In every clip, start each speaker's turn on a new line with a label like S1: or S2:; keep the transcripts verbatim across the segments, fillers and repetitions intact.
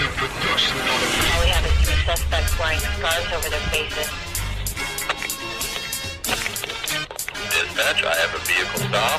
S1: we have is two suspects wearing scarves over their faces.
S2: Dispatch, I have a vehicle stop.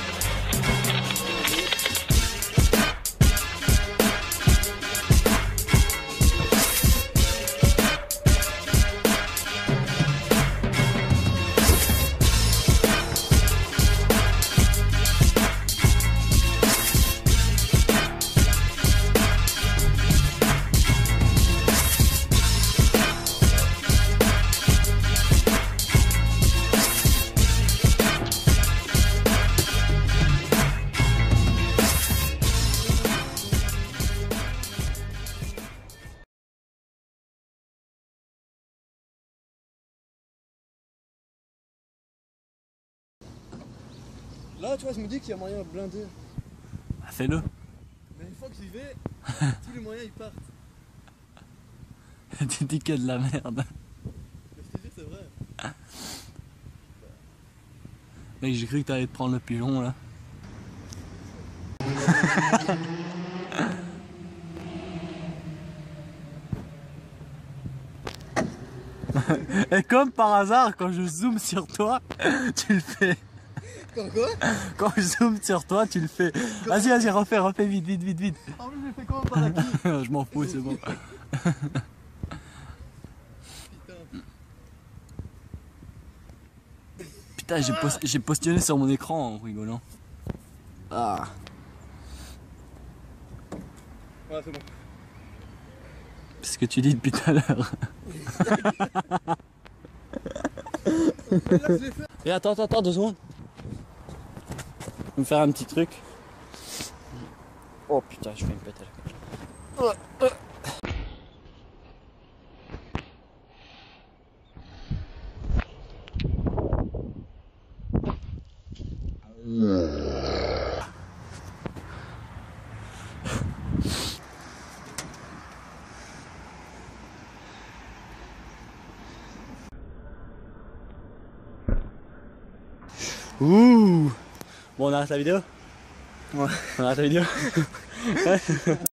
S3: Là, tu vois, je me dis qu'il y a moyen de blinder.
S4: Ah, fais-le.
S3: Mais une fois que j'y vais, tous les moyens ils partent.
S4: Tu dis que de la merde.
S3: Mais je te dis, c'est vrai.
S4: Mec, j'ai cru que t'allais te prendre le pilon là. Et comme par hasard, quand je zoome sur toi, tu le fais.
S3: Quand quoi?
S4: Quand je zoome sur toi, tu le fais. Vas-y, vas-y, refais, refais vite, vite, vite, vite.
S3: En plus, je fais comment par là-dessus?
S4: Je m'en fous, c'est bon.
S3: Putain.
S4: Putain, j'ai post j'ai postillonné sur mon écran en rigolant. Ah.
S3: Ouais, c'est bon.
S4: C'est ce que tu dis depuis tout à l'heure. Et attends, attends, attends, deux secondes. Je vais me faire un petit truc. Oh putain, je fais une pétale. Oh, oh. Ouh. Bon, on arrête la vidéo?
S3: Ouais.
S4: On arrête la vidéo? Ouais.